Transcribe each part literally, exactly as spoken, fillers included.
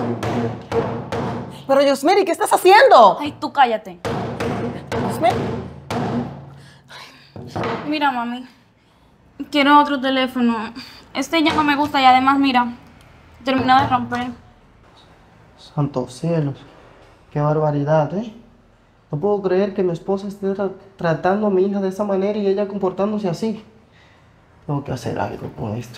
Pero Yusmeri, ¿qué estás haciendo? Ay, tú cállate. Yusmeri. Mira, mami. Quiero otro teléfono. Este ya no me gusta y además, mira, terminó de romper. Santos cielos. Qué barbaridad, ¿eh? No puedo creer que mi esposa esté tra tratando a mi hija de esa manera y ella comportándose así. Tengo que hacer algo con esto.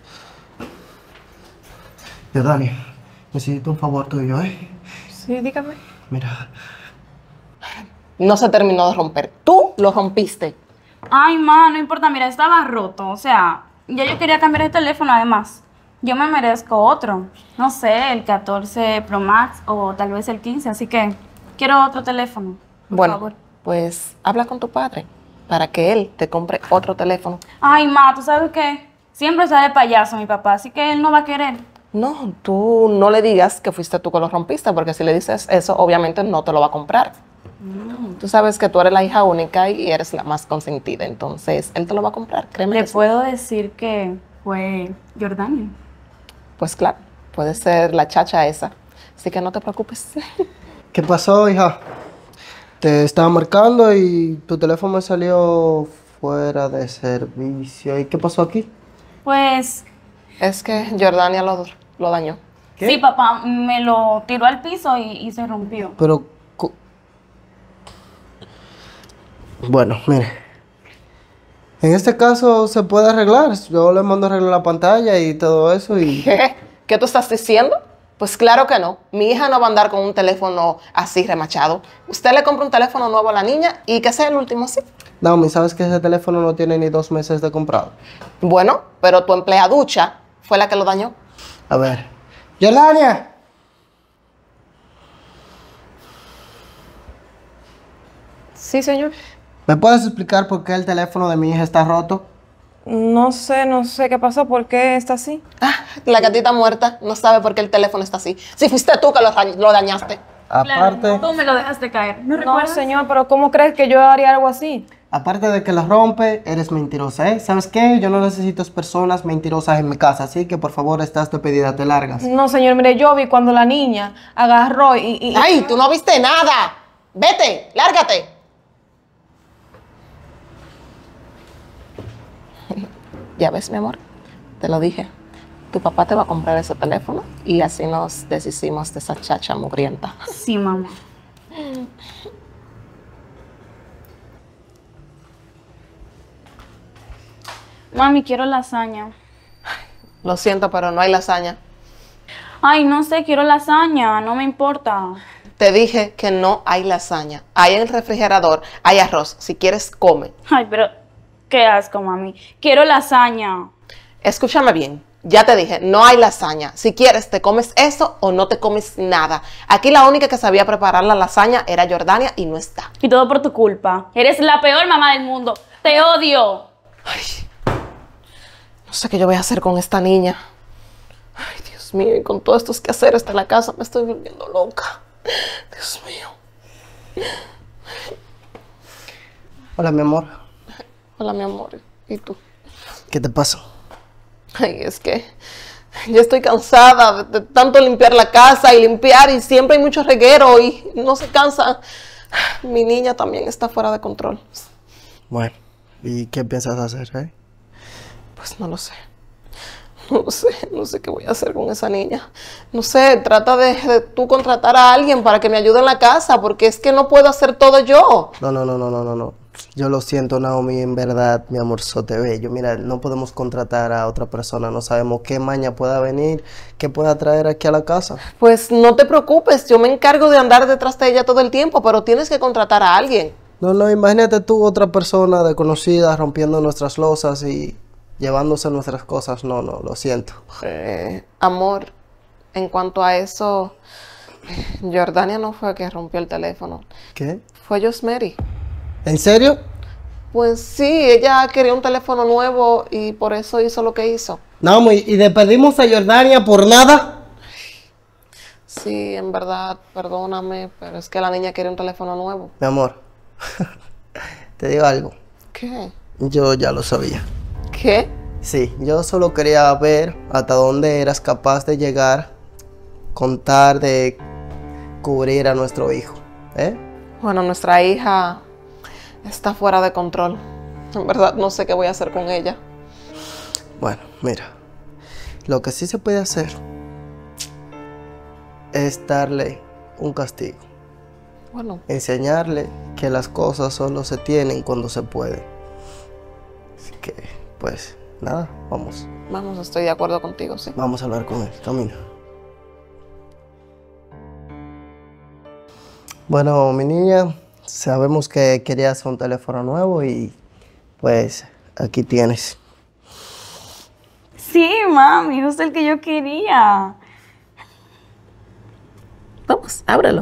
Jordania, necesito un favor tuyo, ¿eh? Sí, dígame. Mira. No se terminó de romper. Tú lo rompiste. Ay, ma, no importa, mira, estaba roto. O sea, ya yo quería cambiar el teléfono además. Yo me merezco otro. No sé, el catorce Pro Max o tal vez el quince, así que quiero otro teléfono. Por Bueno, favor. pues habla con tu padre para que él te compre otro teléfono. Ay, ma, ¿tú sabes qué? Siempre está de payaso mi papá, así que él no va a querer. No, tú no le digas que fuiste tú que lo rompiste, porque si le dices eso, obviamente no te lo va a comprar. Mm. Tú sabes que tú eres la hija única y eres la más consentida, entonces él te lo va a comprar, créeme. Le que sí. puedo decir que fue Jordania. Pues claro, puede ser la chacha esa, así que no te preocupes. ¿Qué pasó, hija? Te estaba marcando y tu teléfono me salió fuera de servicio. ¿Y qué pasó aquí? Pues Es que Jordania lo, lo dañó. ¿Qué? sí, papá, me lo tiró al piso y, y se rompió. Pero... cu- Bueno, mire. En este caso se puede arreglar. Yo le mando a arreglar la pantalla y todo eso y... ¿Qué? ¿Qué tú estás diciendo? Pues claro que no. Mi hija no va a andar con un teléfono así remachado. Usted le compra un teléfono nuevo a la niña y que sea el último así. Naomi, ¿sabes que ese teléfono no tiene ni dos meses de comprado? Bueno, pero tu empleaducha fue la que lo dañó. A ver. ¡Yolania! Sí, señor. ¿Me puedes explicar por qué el teléfono de mi hija está roto? No sé, no sé qué pasó, ¿por qué está así? Ah, la gatita muerta no sabe por qué el teléfono está así. Si fuiste tú que lo, ra- lo dañaste. Aparte, Claro, tú me lo dejaste caer. ¿No No, recuerdas? señor, pero ¿cómo crees que yo haría algo así? aparte de que lo rompe, eres mentirosa, ¿eh? ¿Sabes qué? Yo no necesito personas mentirosas en mi casa, así que por favor, estás de pedida, te largas. No, señor, mire, yo vi cuando la niña agarró y... y- ¡Ay, tú no viste nada! ¡Vete! ¡Lárgate! Ya ves, mi amor, te lo dije. Tu papá te va a comprar ese teléfono y así nos deshicimos de esa chacha mugrienta. Sí, mamá. Mami, quiero lasaña. Lo siento, pero no hay lasaña. Ay, no sé, quiero lasaña, no me importa. Te dije que no hay lasaña. Hay en el refrigerador, hay arroz. Si quieres, come. Ay, pero qué asco, mami. Quiero lasaña. Escúchame bien. Ya te dije, no hay lasaña. Si quieres, te comes eso o no te comes nada. Aquí la única que sabía preparar la lasaña era Jordania y no está. Y todo por tu culpa. Eres la peor mamá del mundo. Te odio. No sé qué yo voy a hacer con esta niña. Ay, Dios mío, y con todos estos quehaceres de la casa me estoy volviendo loca. Dios mío. Hola, mi amor. Hola, mi amor. ¿Y tú? ¿Qué te pasa? Ay, es que ya estoy cansada de, de tanto limpiar la casa y limpiar y siempre hay mucho reguero y no se cansa. Mi niña también está fuera de control. Bueno, ¿y qué piensas hacer, eh? Pues no lo sé. No lo sé, no sé qué voy a hacer con esa niña. No sé, trata de, de tú contratar a alguien para que me ayude en la casa, porque es que no puedo hacer todo yo. No, no, no, no, no, no, no. Yo lo siento, Naomi, en verdad, mi amorzote bello. Mira, no podemos contratar a otra persona, no sabemos qué maña pueda venir, qué pueda traer aquí a la casa. Pues no te preocupes, yo me encargo de andar detrás de ella todo el tiempo, pero tienes que contratar a alguien. No, no, imagínate tú, otra persona desconocida rompiendo nuestras losas y llevándose nuestras cosas. No, no, lo siento. Eh, amor, en cuanto a eso, Jordania no fue que rompió el teléfono, ¿Qué? fue Yusmeri. ¿En serio? Pues sí, ella quería un teléfono nuevo y por eso hizo lo que hizo. Naomi, ¿y despedimos a Jordania por nada? Sí, en verdad, perdóname, pero es que la niña quiere un teléfono nuevo. Mi amor, te digo algo. ¿Qué? Yo ya lo sabía. ¿Qué? Sí, yo solo quería ver hasta dónde eras capaz de llegar contar de cubrir a nuestro hijo, ¿eh? Bueno, nuestra hija está fuera de control. En verdad no sé qué voy a hacer con ella. Bueno, mira, lo que sí se puede hacer es darle un castigo. Bueno, Enseñarle que las cosas solo se tienen cuando se pueden. Así que, pues, nada, vamos. vamos, estoy de acuerdo contigo, sí. Vamos a hablar con él. Camina. Bueno, mi niña, sabemos que querías un teléfono nuevo y pues aquí tienes. Sí, mami, justo el que yo quería. Vamos, ábrelo.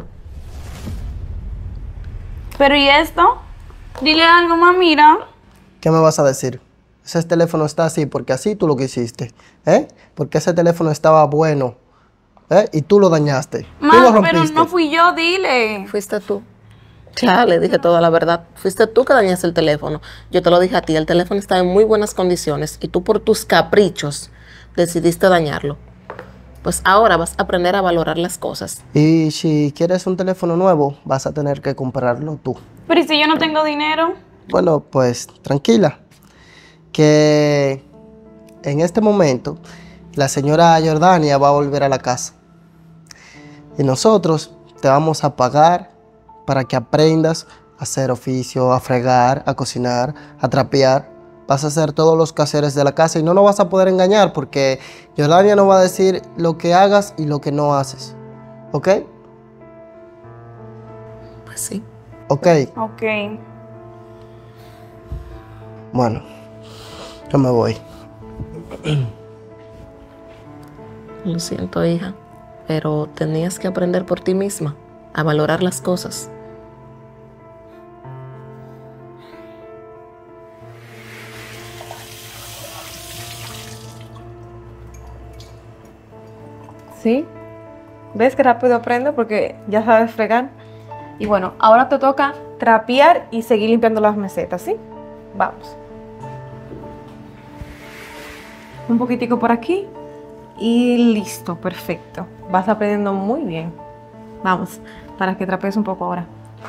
Pero ¿y esto? Dile algo, mami, mira. ¿Qué me vas a decir? Ese teléfono está así porque así tú lo quisiste, ¿eh? Porque ese teléfono estaba bueno, ¿eh? Y tú lo dañaste. Tú lo Mami, pero rompiste. no fui yo, dile. Fuiste tú. Ya, le dije toda la verdad. Fuiste tú que dañaste el teléfono. Yo te lo dije a ti, el teléfono está en muy buenas condiciones y tú por tus caprichos decidiste dañarlo. Pues ahora vas a aprender a valorar las cosas. Y si quieres un teléfono nuevo, vas a tener que comprarlo tú. Pero ¿y si yo no tengo dinero? Bueno, pues tranquila, que en este momento la señora Jordania va a volver a la casa. Y nosotros te vamos a pagar para que aprendas a hacer oficio, a fregar, a cocinar, a trapear. Vas a hacer todos los quehaceres de la casa y no nos vas a poder engañar porque Jordania nos va a decir lo que hagas y lo que no haces. ¿Ok? Pues sí. Ok. Ok. Bueno, yo me voy. Lo siento, hija, pero tenías que aprender por ti misma a valorar las cosas. ¿Sí? ¿Ves que rápido aprendo? Porque ya sabes fregar. Y bueno, ahora te toca trapear y seguir limpiando las mesetas, ¿sí? Vamos. Un poquitico por aquí. Y listo, perfecto. Vas aprendiendo muy bien. Vamos, para que trapees un poco ahora.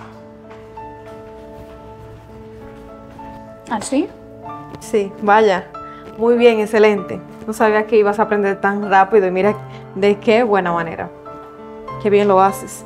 ¿Así? Sí, vaya. Muy bien, excelente. No sabía que ibas a aprender tan rápido y mira de qué buena manera. Qué bien lo haces.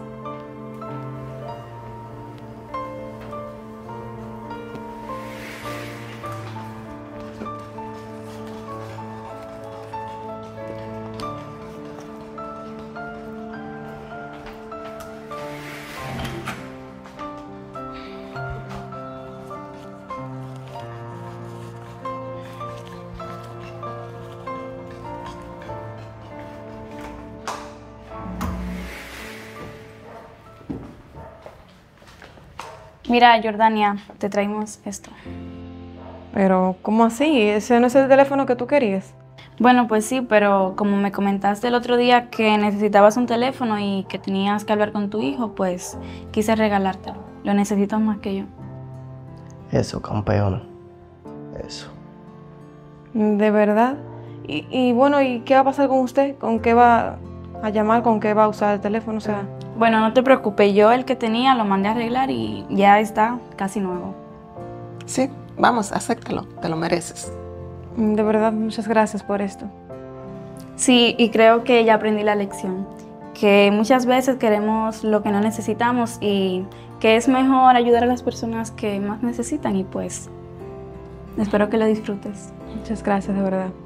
Mira, Jordania, te traemos esto. Pero, ¿cómo así? ¿Ese no es el teléfono que tú querías? Bueno, pues sí, pero como me comentaste el otro día que necesitabas un teléfono y que tenías que hablar con tu hijo, pues quise regalártelo. Lo necesitas más que yo. Eso, campeona. Eso. ¿De verdad? Y, y bueno, ¿y qué va a pasar con usted? ¿Con qué va a llamar? ¿Con qué va a usar el teléfono? O sea, Bueno, no te preocupes, yo el que tenía lo mandé a arreglar y ya está casi nuevo. Sí, vamos, acéptalo, te lo mereces. de verdad, muchas gracias por esto. Sí, y creo que ya aprendí la lección, que muchas veces queremos lo que no necesitamos y que es mejor ayudar a las personas que más necesitan y pues espero que lo disfrutes. Muchas gracias, de verdad.